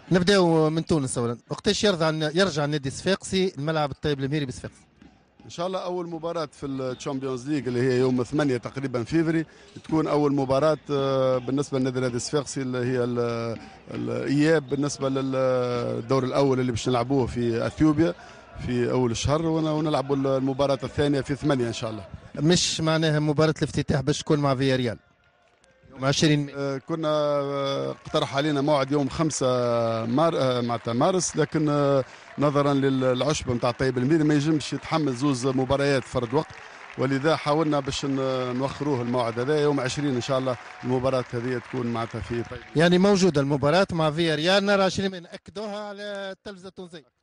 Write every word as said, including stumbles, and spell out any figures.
نبداو من تونس اولا، وقتاش يرجع يرجع النادي الصفاقسي الملعب الطيب المهيري بصفاقس؟ ان شاء الله اول مباراه في الشامبيونز ليج اللي هي يوم ثمانية تقريبا فيفري تكون اول مباراه آه، بالنسبه للنادي النادي الصفاقسي اللي هي ال- الاياب بالنسبه للدور الاول اللي باش نلعبوه في اثيوبيا في اول الشهر، ون- ونلعبوا المباراه الثانيه في ثمانية ان شاء الله. مش معناها مباراة الافتتاح باش تكون مع فيا ريال يوم عشرين ماي؟ آه، كنا آه، اقترح علينا موعد يوم خمسة مار آه، معناتها مارس، لكن آه، نظرا للعشب نتاع طيب الميري ما يجمش يتحمل زوز مباريات فرد وقت، ولذا حاولنا باش ن- نوخروه الموعد هذا يوم عشرين ان شاء الله. المباراه هذه تكون معناتها في طيب. يعني موجودة المباراة مع فيا ريال، نرى عشرين ماي نأكدوها على التلفزة التونسية.